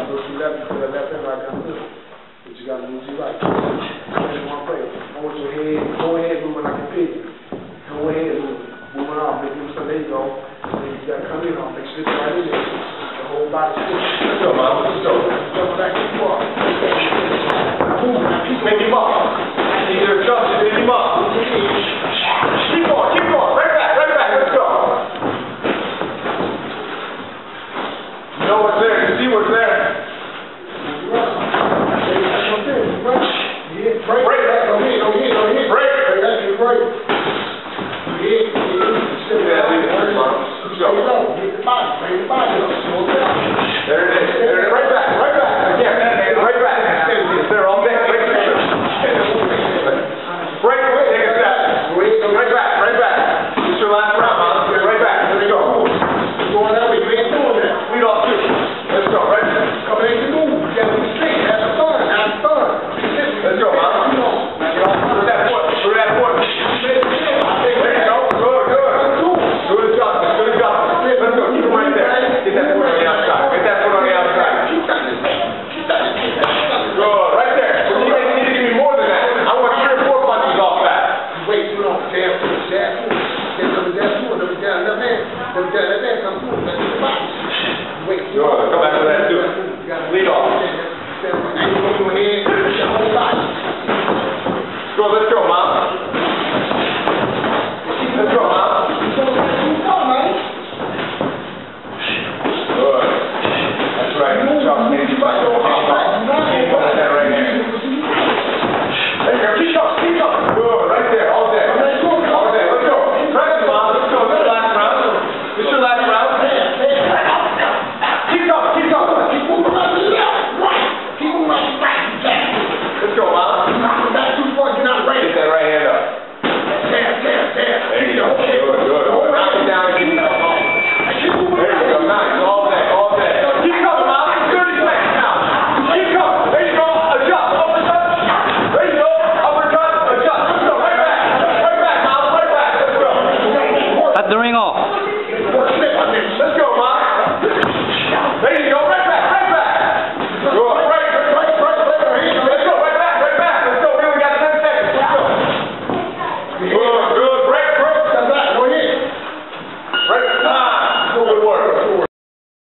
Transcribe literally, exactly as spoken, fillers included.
to go to left, to the left hand, right down the middle. But you got to move to your right. Especially one player. I want your head, go ahead, move when I